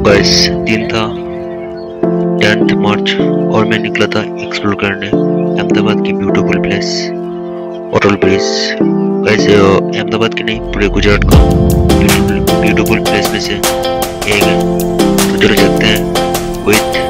Guys, दिन था 10th मार्च और मैं निकला था एक्सप्लोर करने अहमदाबाद की beautiful place Atal bridge. Guys, Ahmedabad की नहीं पूरे गुजरात का ब्यूटीफुल प्लेस में से एक है। तो चलो चलते हैं विथ